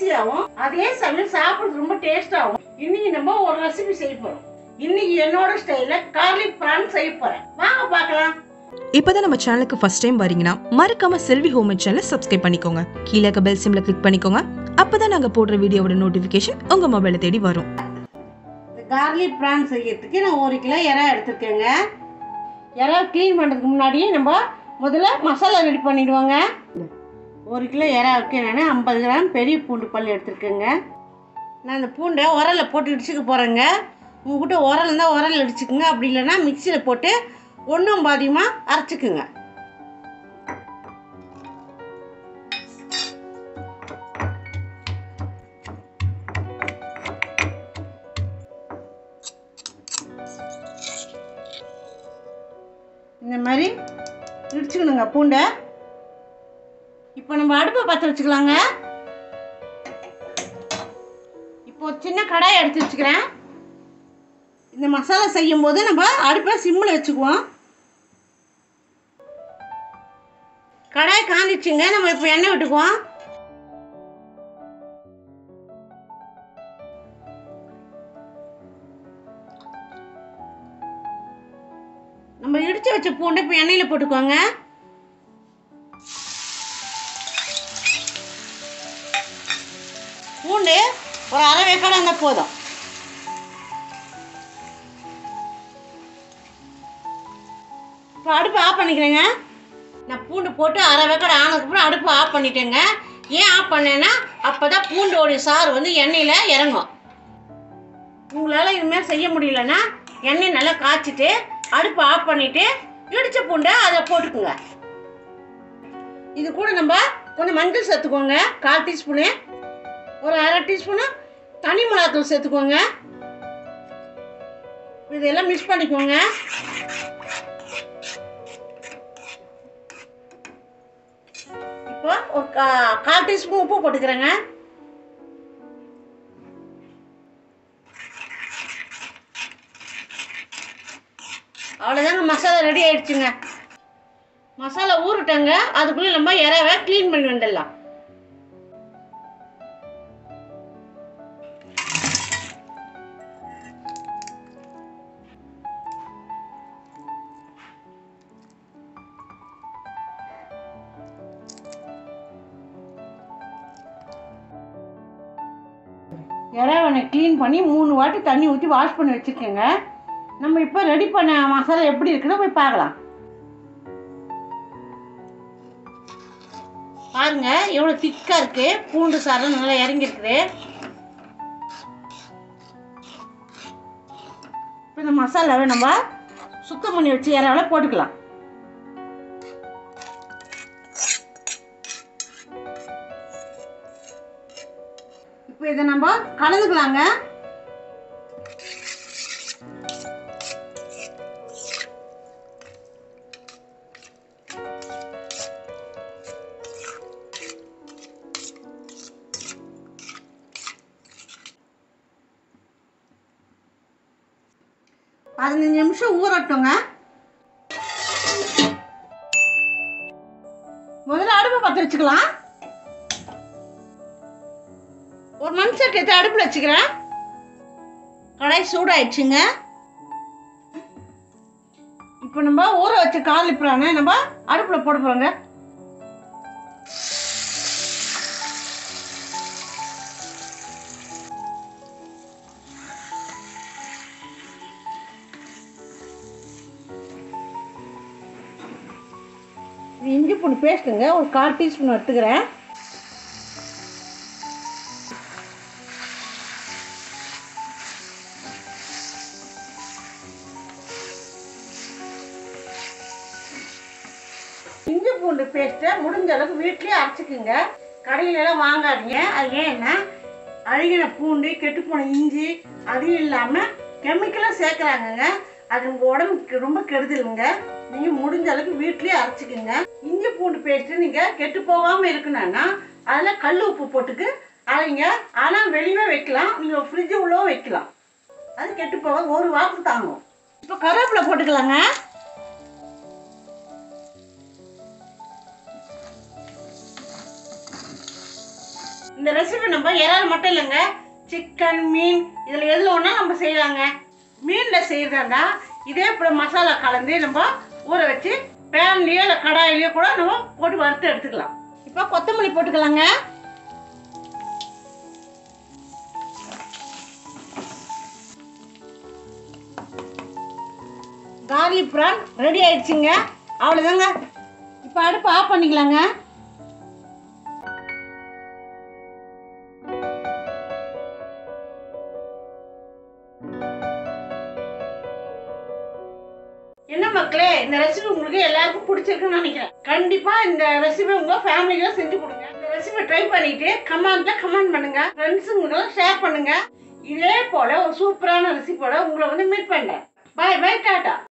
ருசியாகவும் அதே சமயம் சாப்பிடுறது ரொம்ப டேஸ்டாகவும் இன்னைக்கு நம்ம ஒரு ரெசிபி செய்ய போறோம். இன்னைக்கு என்னோட ஸ்டைல்ல கார்லிக் பிரான் செய்ய போறேன். வாங்க பார்க்கலாம். இப்பதான் நம்ம சேனலுக்கு ஃபர்ஸ்ட் டைம் வரீங்கன்னா மறக்காம செல்வி ஹோம்மேட் சேனலை சப்ஸ்கிரைப் பண்ணிக்கோங்க. கீழே இருக்க பெல் சிம்ல கிளிக் பண்ணிக்கோங்க. அப்பதான் நாங்க போடுற வீடியோவோட நோட்டிபிகேஷன் உங்க மொபைலை தேடி வரும். கார்லிக் பிரான் செய்யறதுக்கு நான் 1 கிலோ இறா எடுத்துருக்கேங்க. இறா க்ளீன் பண்ணுறதுக்கு முன்னாடி நம்ம முதல்ல மசாலா ரெடி பண்ணிடுவாங்க. 1 கிலோ இறாவுக்கு நான் 50 கிராம் பெரிய பூண்டு பல் எடுத்துருக்கேங்க. நான் அந்த பூண்டை உரலில் போட்டு இடிச்சுக்க போகிறேங்க. உங்கள்கிட்ட உரல் இருந்தால் உரல் இடிச்சுக்குங்க, அப்படி இல்லைன்னா மிக்சியில் போட்டு ஒன்றும் பாதியமாக அரைச்சிக்குங்க. இந்த மாதிரி இடிச்சுக்கணுங்க பூண்டை. இப்போ நம்ம அடுப்பை பற்ற வச்சுக்கலாங்க. இப்போ ஒரு சின்ன கடாயை எடுத்து வச்சுக்கிறேன். இந்த மசாலா செய்யும் போது நம்ம அடுப்பை சிம்மில் வச்சுக்குவோம். கடாய் காஞ்சிச்சுங்க. நம்ம இப்போ எண்ணெய் விட்டுக்குவோம். நம்ம இடிச்சு வச்ச பூண்டை இப்போ எண்ணெயில் போட்டுக்குவாங்க. பூண்டு ஒரு அரை வேக்காடு இருந்தால் போதும். இப்போ அடுப்பு ஆஃப் பண்ணிக்கிறேங்க. நான் பூண்டு போட்டு அரை வேக்காடு ஆனதுக்கப்புறம் அடுப்பு ஆஃப் பண்ணிட்டேங்க. ஏன் ஆஃப் பண்ணேன்னா அப்போ தான் பூண்டோடைய சாறு வந்து எண்ணெயில் இறங்கும். உங்களால் இதுமாதிரி செய்ய முடியலன்னா எண்ணெய் நல்லா காய்ச்சிட்டு அடுப்பு ஆஃப் பண்ணிவிட்டு இடிச்ச பூண்டை அதை போட்டுக்குங்க. இது கூட நம்ம கொஞ்சம் மஞ்சள் சேர்த்துக்கோங்க, 1/4 டீஸ்பூனு. ஒரு அரை டீஸ்பூனு தனி மிளகாத்தூள் சேர்த்துக்கோங்க. இதெல்லாம் மிக்ஸ் பண்ணிக்கோங்க. இப்போ ஒரு 1/4 டீஸ்பூன் உப்பு போட்டுக்கிறேங்க. அவ்வளோதாங்க, மசாலா ரெடி ஆயிடுச்சுங்க. மசாலா ஊறிட்டங்க. அதுக்குள்ளே நம்ம இறாவை க்ளீன் பண்ணி வந்துடலாம். இறாவை க்ளீன் பண்ணி 3 வாட்டி தண்ணி ஊற்றி வாஷ் பண்ணி வச்சுருக்கேங்க. நம்ம இப்போ ரெடி பண்ண மசாலா எப்படி இருக்குன்னு போய் பார்க்கலாம். பாருங்க எவ்வளோ திக்காக இருக்கு. பூண்டு சாறு நல்லா இறங்கிருக்குது. இப்போ இந்த மசாலாவை நம்ம சுத்தம் பண்ணி வச்சு இறாவில் போட்டுக்கலாம். இப்போ இதை நம்ம கலந்துக்கலாங்க. அது 15 நிமிஷம் ஊறட்டுங்க. முதல்ல அடுப்பை பற்ற வச்சுக்கலாம். ஒரு மண் சட்டி எடுத்து அடுப்பில் வச்சுக்கிறேன். கடாய் சூடாயிடுச்சுங்க. இப்போ நம்ம ஊற வச்ச கார்லிக் பிரானை நம்ம அடுப்பில் போட போகிறோங்க. இஞ்சி பூண்டு பேஸ்ட்டுங்க ஒரு 1/4 டீஸ்பூன் எடுத்துக்கிறேன். இஞ்சி பூண்டு பேஸ்ட்டை முடிஞ்ச அளவுக்கு வீட்லேயே அரைச்சிக்குங்க. கடையிலலாம் வாங்காதீங்க. அது ஏன்னா அழுகின பூண்டு, கெட்டுப்போன இஞ்சி, அது இல்லாமல் கெமிக்கலாக சேர்க்குறாங்கங்க. அது உங்கள் உடம்புக்கு ரொம்ப கெடுதலுங்க. நீங்கள் முடிஞ்ச அளவுக்கு வீட்லேயே அரைச்சிக்குங்க. இஞ்சி பூண்டு பேஸ்ட்டு நீங்கள் கெட்டு போகாமல் இருக்கணும்னா அதில் கல் உப்பு போட்டுக்கு அரைங்க. ஆனால் வெளியே வைக்கலாம், நீங்கள் ஃப்ரிட்ஜு உள்ளவும் வைக்கலாம். அது கெட்டு போக 1 வாரம் தாங்கும். இப்போ கருவேப்பிலை போட்டுக்கலாங்க. இந்த இந்த ரெசிபி நம்ம இறால் மட்டும் இல்லைங்க, சிக்கன், மீன் இதில் எதில் ஒன்றா நம்ம செய்யலாங்க. மீனில் செய்கிறதா இதே போல் மசாலா கலந்து நம்ம ஊற வச்சு பேன்லேயோ இல்லை கடாயிலையோ கூட நம்ம போட்டு வறுத்து எடுத்துக்கலாம். இப்போ கொத்தமல்லி போட்டுக்கலாங்க. கார்லிக் ப்ரான் ரெடி ஆயிடுச்சுங்க. அவ்வளோதாங்க. இப்போ அடுப்பு ஆஃப் பண்ணிக்கலாங்க. என்ன மக்களே, இந்த ரெசிபி உங்களுக்கு எல்லாருக்கும் பிடிச்சிருக்குன்னு நினைக்கிறேன். கண்டிப்பா இந்த ரெசிபி உங்க ஃபேமிலியில செஞ்சு கொடுங்க. இந்த ரெசிபி ட்ரை பண்ணிட்டு கமெண்ட் பண்ணுங்க, ஃப்ரெண்ட்ஸுங்களுக்கு ஷேர் பண்ணுங்க. இதே போல ஒரு சூப்பரான ரெசிபியோட உங்களை மீட் பண்றேன். பாய் பாய், டாடா.